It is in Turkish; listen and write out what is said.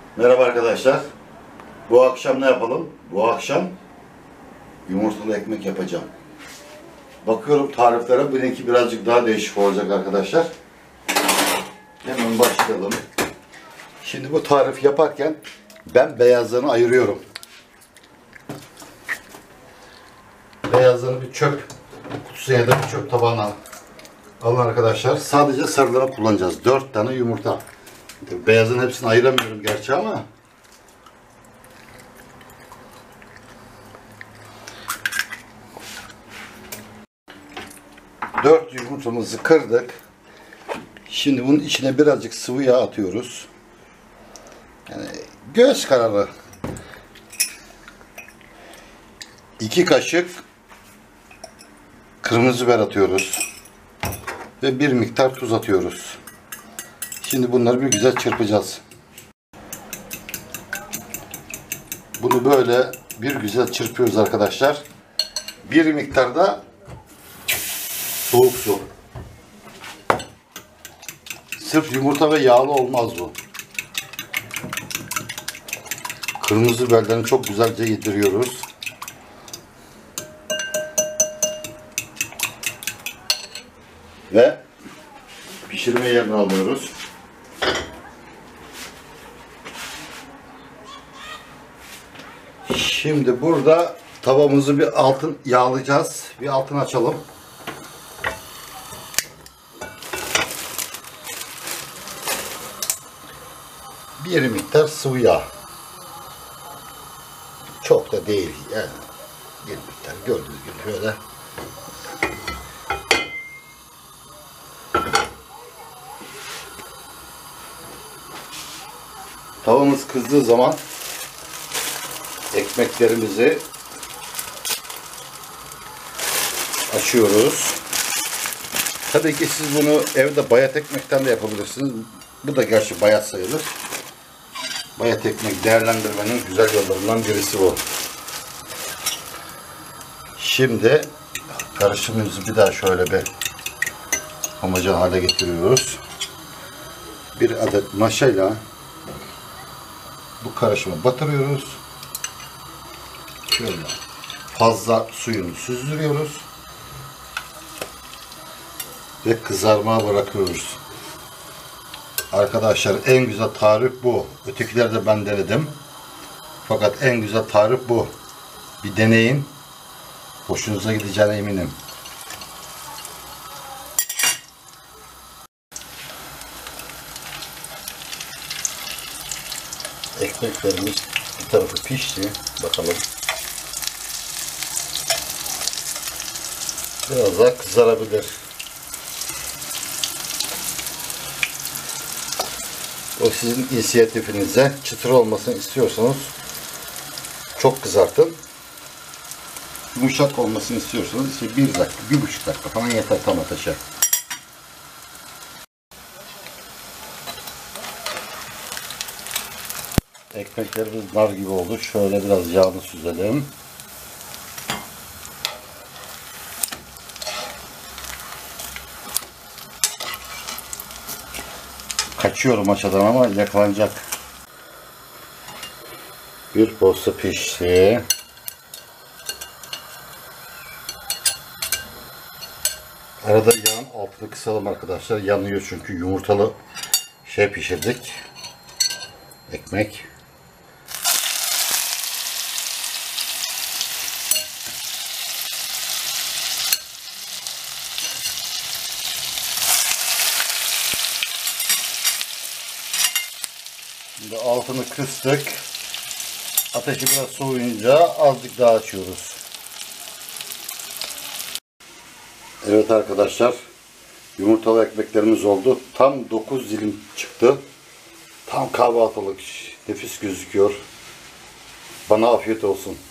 Merhaba arkadaşlar. Bu akşam ne yapalım? Bu akşam yumurtalı ekmek yapacağım. Bakıyorum tariflere, benimki birazcık daha değişik olacak arkadaşlar. Hemen başlayalım. Şimdi bu tarif yaparken ben beyazlarını ayırıyorum. Beyazlarını bir çöp kutusu ya da bir çöp tabağına alın arkadaşlar. Sadece sarılarını kullanacağız. 4 tane yumurta. Beyazın hepsini ayıramıyorum gerçi ama dört yumurtamızı kırdık. Şimdi bunun içine birazcık sıvı yağ atıyoruz. Yani göz kararı. 2 kaşık kırmızı biber atıyoruz. Ve bir miktar tuz atıyoruz. Şimdi bunları bir güzel çırpacağız. Bunu böyle bir güzel çırpıyoruz arkadaşlar. Bir miktarda soğuk su. Sırf yumurta ve yağlı olmaz bu. Kırmızı biberlerini çok güzelce yediriyoruz. Ve pişirme yerine alıyoruz. Şimdi burada tavamızı bir altın yağlayacağız. Bir altın açalım. Bir miktar sıvı yağ. Çok da değil yani. Bir miktar gördüğünüz gibi şöyle. Tavamız kızdığı zaman ekmeklerimizi açıyoruz. Tabii ki siz bunu evde bayat ekmekten de yapabilirsiniz. Bu da gerçi bayat sayılır. Bayat ekmek değerlendirmenin güzel yollarından birisi bu. Şimdi karışımımızı bir daha şöyle bir homojen hale getiriyoruz. Bir adet maşayla bu karışımı batırıyoruz. Şöyle fazla suyunu süzdürüyoruz. Ve kızarmaya bırakıyoruz. Arkadaşlar en güzel tarif bu. Ötekileri de ben denedim. Fakat en güzel tarif bu. Bir deneyin. Hoşunuza gideceğine eminim. Ekmeklerimiz bir tarafı pişti. Bakalım. Biraz daha kızarabilir. O sizin inisiyatifinize. Çıtır olmasını istiyorsanız çok kızartın. Yumuşak olmasını istiyorsanız işte 1 dakika, 1,5 dakika falan yeter tam ateşe. Ekmeklerimiz nar gibi oldu. Şöyle biraz yağını süzelim. Kaçıyorum aşağıdan ama yakalanacak. Bir posta pişti. Arada yağın altını kısalım arkadaşlar. Yanıyor çünkü yumurtalı pişirdik. Ekmek. Şimdi altını kıstık. Ateşi biraz soğuyunca azıcık daha açıyoruz. Evet arkadaşlar. Yumurtalı ekmeklerimiz oldu. Tam 9 dilim çıktı. Tam kahvaltılık. Nefis gözüküyor. Bana afiyet olsun.